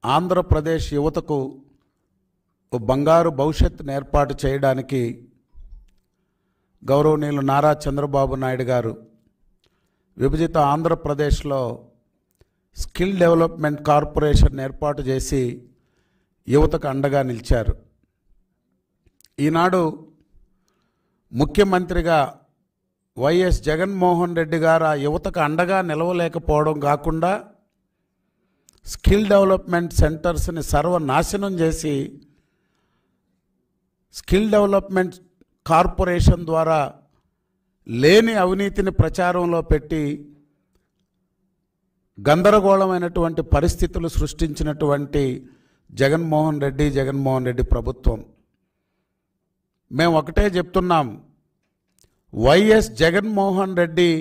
ఆంధ్రప్రదేశ్ యువతకు ఓ బంగారు భవిష్యత్తును ఏర్పాటు చేయడానికి గౌరవనీయులు నారా చంద్రబాబు నాయుడు గారు విభజిత ఆంధ్రప్రదేశ్లో స్కిల్ డెవలప్మెంట్ కార్పొరేషన్ ఏర్పాటు చేసి యువతకు అండగా నిలిచారు. ఈనాడు ముఖ్యమంత్రిగా వైఎస్ జగన్మోహన్ రెడ్డి గారు ఆ యువతకు అండగా నిలవలేకపోవడం కాకుండా స్కిల్ డెవలప్మెంట్ సెంటర్స్ని సర్వనాశనం చేసి స్కిల్ డెవలప్మెంట్ కార్పొరేషన్ ద్వారా లేని అవినీతిని ప్రచారంలో పెట్టి గందరగోళమైనటువంటి పరిస్థితులు సృష్టించినటువంటి జగన్మోహన్ రెడ్డి ప్రభుత్వం. మేము ఒకటే చెప్తున్నాం, వైఎస్ జగన్మోహన్ రెడ్డి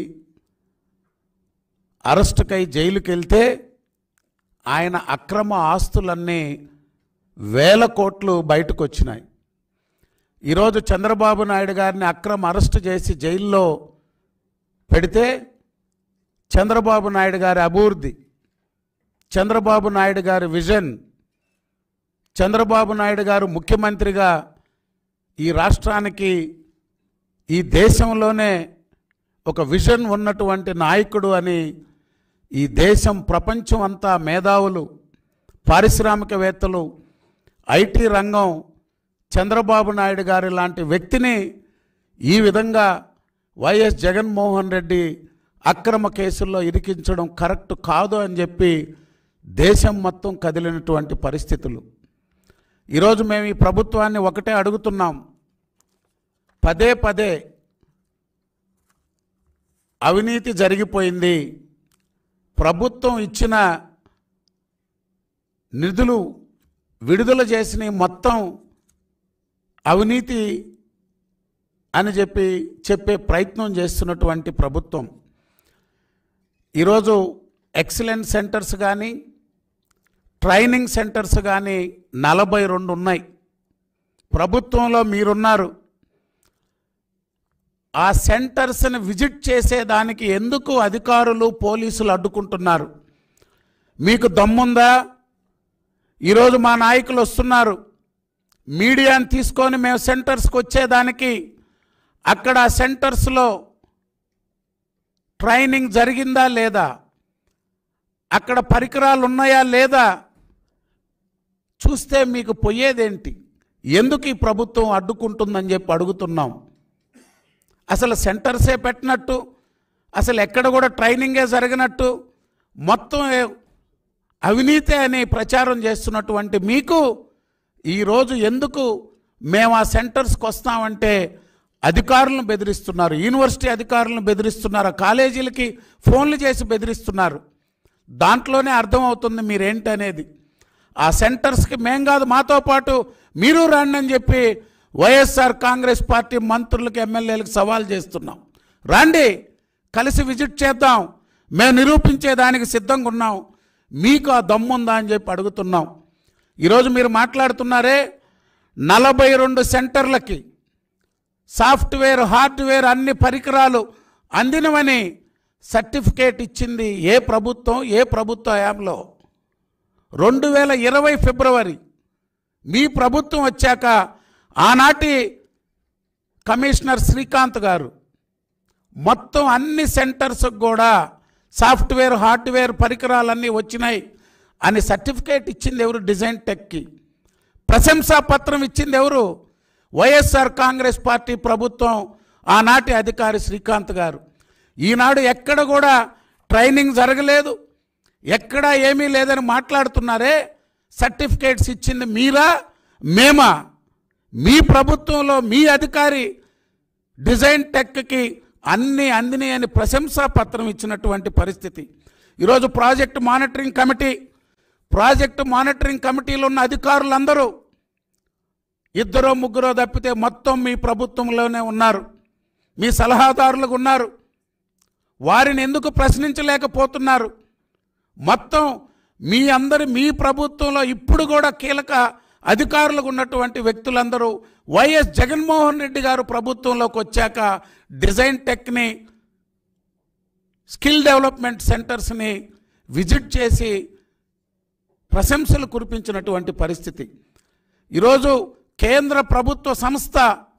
అరెస్టుకై జైలుకి వెళ్తే ఆయన అక్రమ ఆస్తులన్నీ వేల కోట్లు బయటకు వచ్చినాయి. ఈరోజు చంద్రబాబు నాయుడు గారిని అక్రమ అరెస్టు చేసి జైల్లో పెడితే చంద్రబాబు నాయుడు గారి అభివృద్ధి, చంద్రబాబు నాయుడు గారి విజన్, చంద్రబాబు నాయుడు గారు ముఖ్యమంత్రిగా ఈ రాష్ట్రానికి ఈ దేశంలోనే ఒక విజన్ ఉన్నటువంటి నాయకుడు అని ఈ దేశం ప్రపంచం అంతా మేధావులు, పారిశ్రామికవేత్తలు, ఐటీ రంగం చంద్రబాబు నాయుడు గారి లాంటి వ్యక్తిని ఈ విధంగా వైఎస్ జగన్మోహన్ రెడ్డి అక్రమ కేసుల్లో ఇరికించడం కరెక్ట్ కాదు అని చెప్పి దేశం మొత్తం కదిలినటువంటి పరిస్థితులు. ఈరోజు మేము ఈ ప్రభుత్వాన్ని ఒకటే అడుగుతున్నాం, పదే పదే అవినీతి జరిగిపోయింది, ప్రభుత్వం ఇచ్చిన నిధులు విడుదల చేసిన మొత్తం అవినీతి అని చెప్పే ప్రయత్నం చేస్తున్నటువంటి ప్రభుత్వం. ఈరోజు ఎక్సలెన్స్ సెంటర్స్ కానీ ట్రైనింగ్ సెంటర్స్ కానీ 42 ఉన్నాయి. ప్రభుత్వంలో మీరున్నారు. ఆ సెంటర్స్ని విజిట్ చేసేదానికి ఎందుకు అధికారులు పోలీసులు అడ్డుకుంటున్నారు? మీకు దమ్ముందా? ఈరోజు మా నాయకులు వస్తున్నారు, మీడియాని తీసుకొని మేము సెంటర్స్కి వచ్చేదానికి అక్కడ సెంటర్స్లో ట్రైనింగ్ జరిగిందా లేదా, అక్కడ పరికరాలు ఉన్నాయా లేదా చూస్తే మీకు పోయేదేంటి? ఎందుకు ఈ ప్రభుత్వం అడ్డుకుంటుందని చెప్పి అడుగుతున్నాం. అసలు సెంటర్సే పెట్టినట్టు, అసలు ఎక్కడ కూడా ట్రైనింగే జరిగినట్టు, మొత్తం అవినీతి అని ప్రచారం చేస్తున్నటువంటి మీకు ఈరోజు ఎందుకు మేము ఆ సెంటర్స్కి వస్తామంటే అధికారులను బెదిరిస్తున్నారు, యూనివర్సిటీ అధికారులను బెదిరిస్తున్నారు, కాలేజీలకి ఫోన్లు చేసి బెదిరిస్తున్నారు. దాంట్లోనే అర్థమవుతుంది మీరేంటి అనేది. ఆ సెంటర్స్కి మేం కాదు, మాతో పాటు మీరు రండి అని చెప్పి వైఎస్ఆర్ కాంగ్రెస్ పార్టీ మంత్రులకు ఎమ్మెల్యేలకు సవాల్ చేస్తున్నాం. రండి, కలిసి విజిట్ చేద్దాం, మేము నిరూపించేదానికి సిద్ధంగా ఉన్నాం, మీకు ఆ దమ్ముందా అని చెప్పి అడుగుతున్నాం. ఈరోజు మీరు మాట్లాడుతున్నారే 42 సెంటర్లకి సాఫ్ట్వేర్ హార్డ్వేర్ అన్ని పరికరాలు అందినవని సర్టిఫికేట్ ఇచ్చింది ఏ ప్రభుత్వం? ఏ ప్రభుత్వ హయాంలో? 2020 ఫిబ్రవరి మీ ప్రభుత్వం వచ్చాక ఆనాటి కమిషనర్ శ్రీకాంత్ గారు మొత్తం అన్ని సెంటర్స్కి కూడా సాఫ్ట్వేర్ హార్డ్వేర్ పరికరాలన్నీ వచ్చినాయి అని సర్టిఫికేట్ ఇచ్చింది ఎవరు? డిజైన్ టెక్కి. ప్రశంసా పత్రం ఇచ్చింది ఎవరు? వైఎస్ఆర్ కాంగ్రెస్ పార్టీ ప్రభుత్వం, ఆనాటి అధికారి శ్రీకాంత్ గారు. ఈనాడు ఎక్కడ కూడా ట్రైనింగ్ జరగలేదు, ఎక్కడ ఏమీ లేదని మాట్లాడుతున్నారే. సర్టిఫికేట్స్ ఇచ్చింది మీరా మేమా? మీ ప్రభుత్వంలో మీ అధికారి డిజైన్ టెక్కి అన్నీ అందినాయి అని ప్రశంసా పత్రం ఇచ్చినటువంటి పరిస్థితి. ఈరోజు ప్రాజెక్ట్ మానిటరింగ్ కమిటీలో ఉన్న అధికారులందరూ 2-3 తప్పితే మొత్తం మీ ప్రభుత్వంలోనే ఉన్నారు, మీ సలహాదారులకు ఉన్నారు. వారిని ఎందుకు ప్రశ్నించలేకపోతున్నారు? మొత్తం మీ ప్రభుత్వంలో ఇప్పుడు కూడా కీలక అధికారులకు ఉన్నటువంటి వ్యక్తులందరూ వైఎస్ జగన్మోహన్ రెడ్డి గారు ప్రభుత్వంలోకి వచ్చాక డిజైన్ టెక్ని, స్కిల్ డెవలప్మెంట్ సెంటర్స్ని విజిట్ చేసి ప్రశంసలు కురిపించినటువంటి పరిస్థితి. ఈరోజు కేంద్ర ప్రభుత్వ సంస్థ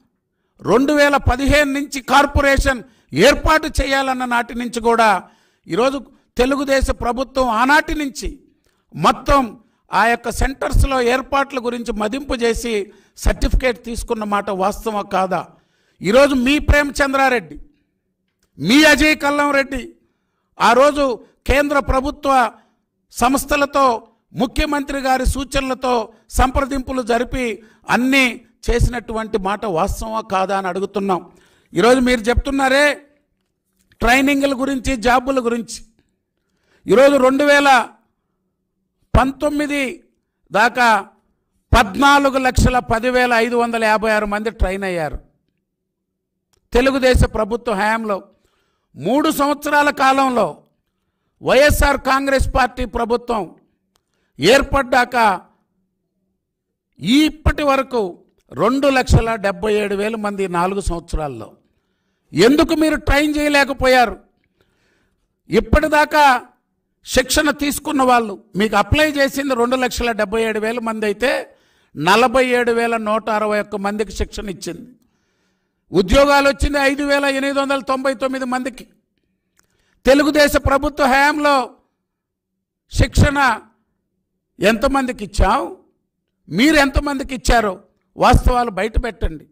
2015 నుంచి కార్పొరేషన్ ఏర్పాటు చేయాలన్న నాటి నుంచి కూడా ఈరోజు తెలుగుదేశం ప్రభుత్వం ఆనాటి నుంచి మొత్తం ఆ యొక్క సెంటర్స్లో ఏర్పాట్ల గురించి మదింపు చేసి సర్టిఫికేట్ తీసుకున్న మాట వాస్తవం కాదా? ఈరోజు మీ ప్రేమచంద్రారెడ్డి, మీ అజయ్ కల్లం రెడ్డి ఆ రోజు కేంద్ర ప్రభుత్వ సంస్థలతో ముఖ్యమంత్రి గారి సూచనలతో సంప్రదింపులు జరిపి అన్నీ చేసినటువంటి మాట వాస్తవం కాదా అని అడుగుతున్నాం. ఈరోజు మీరు చెప్తున్నారే ట్రైనింగ్ల గురించి, జాబుల గురించి. ఈరోజు 2019 దాకా 14,10,556 మంది ట్రైన్ అయ్యారు. తెలుగుదేశం ప్రభుత్వ హయాంలో 3 సంవత్సరాల కాలంలో వైఎస్ఆర్ కాంగ్రెస్ పార్టీ ప్రభుత్వం ఏర్పడ్డాక ఇప్పటి వరకు 2,77,000 మంది 4 సంవత్సరాల్లో. ఎందుకు మీరు ట్రైన్ చేయలేకపోయారు? ఇప్పటిదాకా శిక్షణ తీసుకున్న వాళ్ళు మీకు అప్లై చేసింది 2,77,000 మంది అయితే 47,161 మందికి శిక్షణ ఇచ్చింది. ఉద్యోగాలు వచ్చింది 5,899 మందికి. తెలుగుదేశం ప్రభుత్వ హయాంలో శిక్షణ ఎంతమందికి ఇచ్చాం, మీరు ఎంతమందికి ఇచ్చారో వాస్తవాలు బయట పెట్టండి.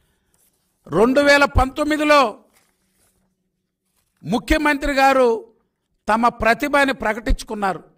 2019లో ముఖ్యమంత్రి గారు తమ ప్రతిభని ప్రకటించుకున్నారు.